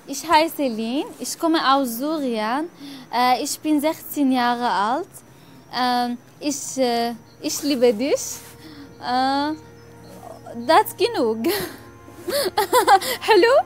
Ich heiße Lin, ich komme aus Syrien. Ich bin 16 Jahre alt. Ich liebe dich. Das genug. حلو.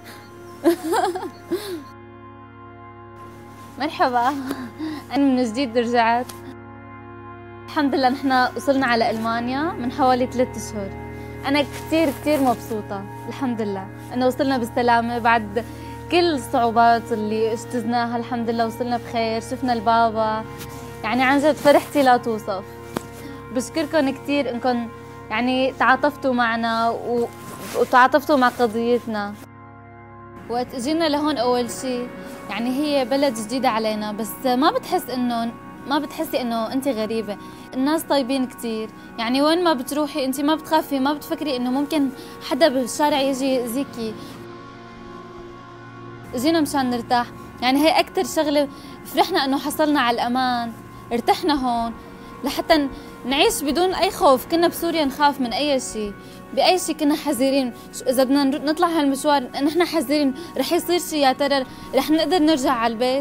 مرحبا، أنا من جديد رجعت. الحمد لله نحن وصلنا على ألمانيا من حوالي 3 أشهر. أنا كتير مبسوطة الحمد لله إنه وصلنا بالسلامة بعد كل الصعوبات اللي اجتزناها. الحمد لله وصلنا بخير، شفنا البابا، يعني عن جد فرحتي لا توصف. بشكركم كتير إنكم يعني تعاطفتوا معنا وتعاطفتوا مع قضيتنا. وقت اجينا لهون أول شيء يعني هي بلد جديدة علينا، بس ما بتحسي انه انت غريبة. الناس طيبين كتير، يعني وين ما بتروحي انت ما بتخافي، ما بتفكري انه ممكن حدا بالشارع يجي يأذيكي. اجينا مشان نرتاح، يعني هي اكتر شغلة فرحنا انه حصلنا على الامان، ارتحنا هون لحتى نعيش بدون اي خوف. كنا بسوريا نخاف من اي شيء، باي شيء كنا حذرين، اذا بدنا نطلع هالمشوار نحن حذرين رح يصير شيء، يا ترى رح نقدر نرجع على البيت.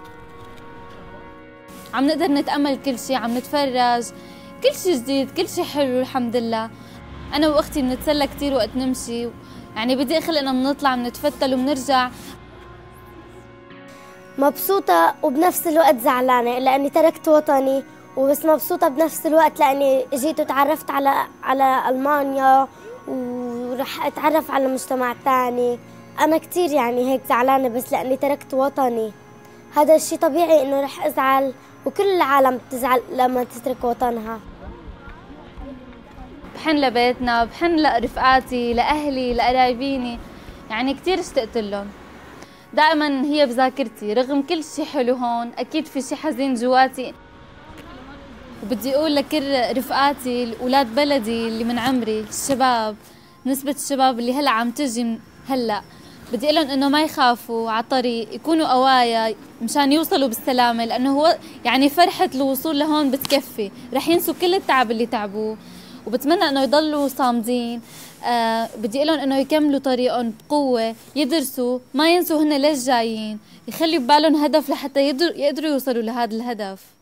عم نقدر نتأمل كل شيء، عم نتفرج كل شيء جديد، كل شيء حلو الحمد لله. أنا وأختي بنتسلى كتير وقت نمشي، يعني بدي خلق إنه بنطلع بنتفتل وبنرجع. مبسوطة وبنفس الوقت زعلانة لأني تركت وطني، وبس مبسوطة بنفس الوقت لأني جيت وتعرفت على ألمانيا ورح أتعرف على مجتمع تاني. أنا كتير يعني هيك زعلانة بس لأني تركت وطني. هذا الشيء طبيعي إنه رح أزعل، وكل العالم بتزعل لما تترك وطنها. بحن لبيتنا، بحن لرفقاتي، لأهلي، لقرايبيني، يعني كتير اشتقت لهم. دائما هي بذاكرتي رغم كل شيء حلو هون، أكيد في شيء حزين جواتي. وبدي أقول لكل رفقاتي أولاد بلدي اللي من عمري، الشباب، نسبة الشباب اللي هلا عم تجي هلا، بدي أقول لهم إنه ما يخافوا على الطريق، يكونوا قوايا مشان يوصلوا بالسلامة، لأنه هو يعني فرحة الوصول لهون بتكفي، رح ينسوا كل التعب اللي تعبوه. وبتمنى إنه يضلوا صامدين. بدي أقول لهم إنه يكملوا طريقهم بقوة، يدرسوا، ما ينسوا هن ليش جايين، يخلوا ببالهم هدف لحتى يقدروا يوصلوا لهذا الهدف.